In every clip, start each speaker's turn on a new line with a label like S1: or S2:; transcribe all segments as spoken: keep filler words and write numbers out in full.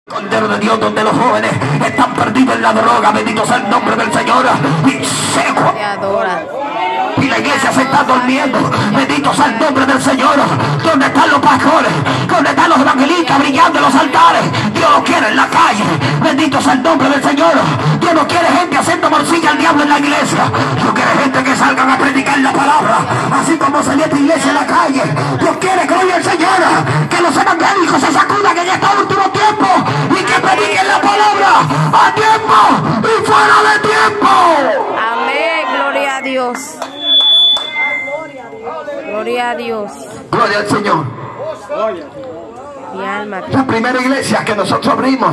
S1: Cordero de Dios, donde los jóvenes están perdidos en la droga, bendito sea el nombre del Señor. Y seco. Y la iglesia se está durmiendo, bendito sea el nombre del Señor. Donde están los pastores, donde están los evangelistas brillando en los altares. Dios los quiere en la calle, bendito sea el nombre del Señor. Dios no quiere gente haciendo morcilla al diablo en la iglesia. Dios quiere gente que salgan a predicar la palabra, así como salió esta iglesia en la calle. Dios quiere, gloria al Señor, que los evangélicos se sacudan en este último tiempo y que prediquen la palabra a tiempo y fuera de tiempo.
S2: Amén, gloria a Dios. Gloria a Dios.
S1: Gloria al Señor.
S2: Mi alma.
S1: La primera iglesia que nosotros abrimos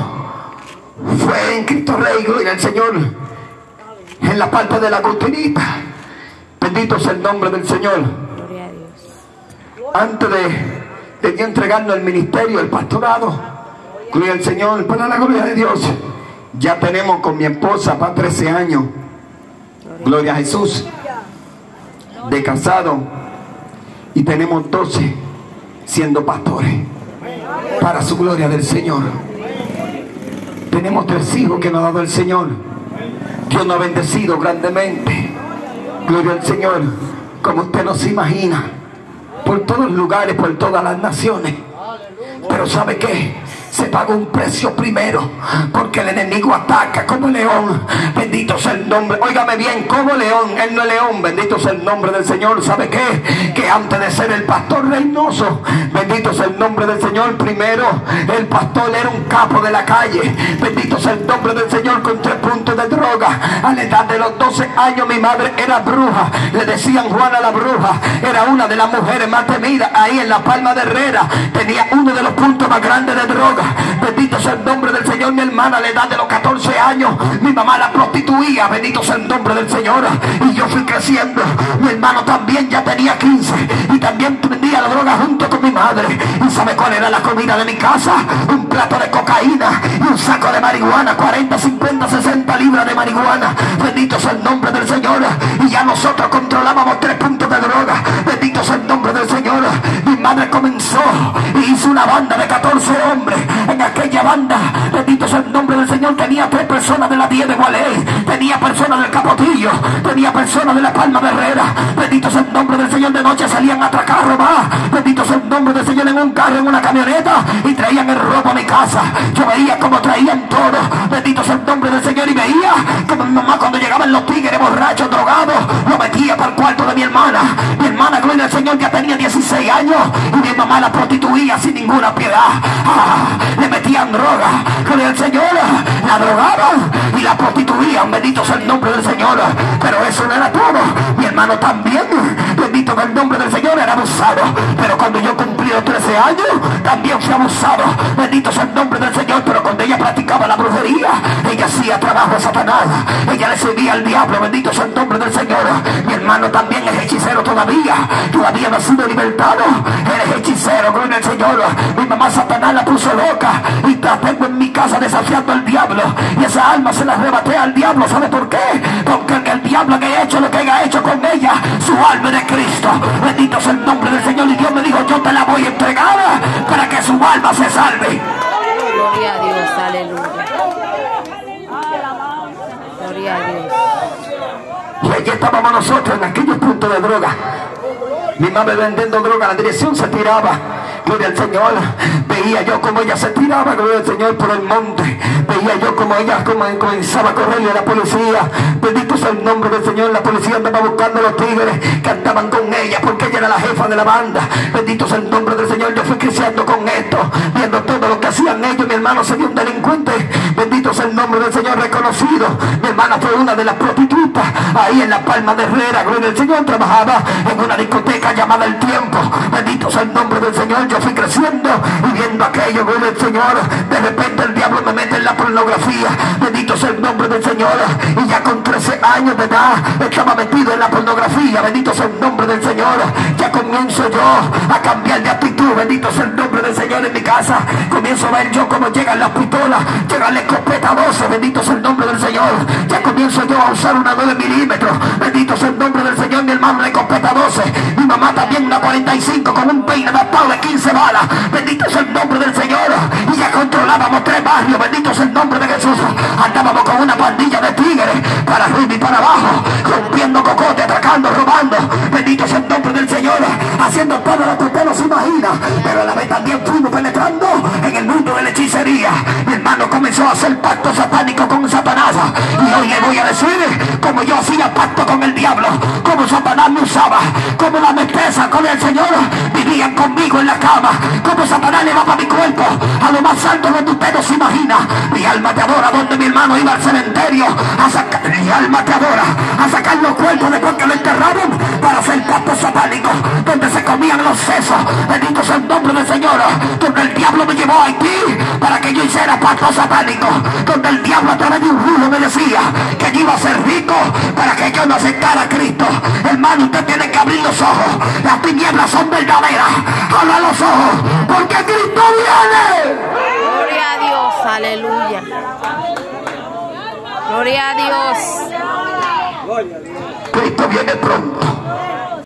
S1: fue en Cristo Rey, gloria al Señor, en la parte de la Agustinita. Bendito sea el nombre del Señor.
S2: Gloria a Dios.
S1: Antes de, de yo entregarnos el ministerio, el pastorado, gloria al Señor, para la gloria de Dios, ya tenemos con mi esposa para trece años, gloria a Jesús, de casado, y tenemos doce siendo pastores para su gloria del Señor. Tenemos tres hijos que nos ha dado el Señor. Dios nos ha bendecido grandemente, gloria al Señor, como usted no se imagina, por todos los lugares, por todas las naciones. Pero ¿sabe qué? Se pagó un precio primero, porque el enemigo ataca como león. Bendito sea el nombre, óigame bien, como león. Él no es león, bendito sea el nombre del Señor. ¿Sabe qué? Que antes de ser el pastor reinoso, bendito sea el nombre del Señor, primero el pastor era un capo de la calle. Bendito sea el nombre del Señor, con tres puntos de droga. A la edad de los doce años mi madre era bruja, le decían Juana la bruja. Era una de las mujeres más temidas ahí en la Palma de Herrera. Tenía uno de los puntos más grandes de droga. Bendito sea el nombre del Señor. Mi hermana a la edad de los catorce años, mi mamá la prostituía, bendito sea el nombre del Señor. Y yo fui creciendo. Mi hermano también ya tenía quince y también vendía la droga junto con mi madre. ¿Y sabe cuál era la comida de mi casa? Un plato de cocaína y un saco de marihuana, cuarenta, cincuenta, sesenta libras de marihuana. Bendito sea el nombre del Señor. Y ya nosotros controlábamos tres puntos de droga. Bendito sea el nombre del Señor. Mi madre comenzó y hizo una banda de catorce hombres. En aquella banda, bendito sea el nombre del Señor, tenía tres personas de la diez de Gualey, tenía personas del Capotillo, tenía personas de la Palma de Herrera. Bendito sea el nombre del Señor. De noche salían a atracar, a robar. Bendito sea el nombre del Señor, en un carro, en una camioneta, y traían el robo a mi casa. Yo veía como traían todo. Bendito sea el nombre del Señor. Y veía como mi mamá, cuando llegaban los tigres borrachos, drogados, lo metía para el cuarto de mi hermana. Mi hermana, gloria al Señor, ya tenía dieciséis años, y mi mamá la prostituía sin ninguna piedad. Ah, le metían droga, gloria al Señor, la drogaban y la prostituían, bendito sea el nombre del Señor. Pero eso no era todo. Mi hermano también, bendito sea el nombre del Señor, era abusado. Pero cuando yo cumplí los trece años, también fui abusado, bendito sea el nombre del Señor. Pero cuando ella practicaba la brujería, ella hacía trabajo de Satanás, ella le servía al diablo, bendito sea el nombre del Señor. Mi hermano también es hechicero todavía, todavía no ha sido libertado, eres hechicero, gloria al Señor. Mi mamá Satanás la puso loca y la tengo en mi casa desafiando al diablo, y esa alma se la arrebaté al diablo. ¿Sabe por qué? Porque el, el diablo que ha hecho lo que haya hecho con ella, su alma es de Cristo, bendito sea el nombre del Señor. Y Dios me dijo, yo te la voy a entregar para que su alma se salve.
S2: Gloria a Dios, aleluya. Gloria a Dios.
S1: Y allí estábamos nosotros en aquellos puntos de droga. Mi madre vendiendo droga, la dirección se tiraba, gloria al Señor. Veía yo como ella se tiraba, gloria al Señor, por el monte. Veía yo como ella como comenzaba a correrle a la policía. Bendito sea el nombre del Señor. La policía andaba buscando a los tigres que andaban con ella, porque ella era la jefa de la banda. Bendito sea el nombre del Señor. Yo fui creciendo con esto, viendo todo lo que hacían ellos. Mi hermano se vio un delincuente, bendito sea el nombre del Señor, reconocido. Mi hermana fue una de las prostitutas ahí en la Palma de Herrera, gloria al Señor. Trabajaba en una discoteca llamada El Tiempo, bendito sea el nombre del Señor. Yo fui creciendo y viendo aquello, gloria al Señor. De repente el diablo me mete en la pornografía, bendito sea el nombre del Señor. Y ya con trece años de edad estaba metido en la pornografía, bendito sea el nombre del Señor. Ya comienzo yo a cambiar de actitud, bendito sea el nombre del Señor. En mi casa comienzo a ver yo cómo llegan las pistolas, llegan las escopetas, escopeta doce, bendito es el nombre del Señor. Ya comienzo yo a usar una nueve milímetros, bendito es el nombre del Señor. Mi hermano, una escopeta doce, mi mamá también una cuarenta y cinco con un peine adaptado de quince balas, bendito es el nombre del Señor. Y ya controlábamos tres barrios, bendito es el nombre de Jesús. Andábamos con una pandilla de tigres para arriba y para abajo, rompiendo cocote, atracando, robando, bendito es el nombre del Señor, haciendo todo lo que usted no se imagina. Pero a la vez también fuimos penetrando en el mundo de la hechicería. Mi hermano comenzó a hacer pacto satánico con Satanás, y hoy le voy a decir como yo hacía pacto con el diablo, como Satanás me usaba, como la mesteza con el Señor vivían conmigo en la cama, como Satanás le va para mi cuerpo a lo más alto donde usted no se imagina. Mi alma te adora, donde mi hermano iba al cementerio a sacar, mi alma te adora, a sacar los cuerpos después que lo enterraron para hacer pactos satánicos, donde se comían los sesos, bendito sea el nombre del Señor, donde el diablo me llevó a Haití para que yo hiciera pactos satánicos, donde el diablo a través de un rulo me decía que yo iba a ser rico para que yo no aceptara a Cristo. Hermano, usted tiene que abrir los ojos, las tinieblas son verdaderas, abra los ojos, porque Cristo viene.
S2: Gloria a Dios, aleluya. Gloria a Dios.
S1: Cristo viene pronto.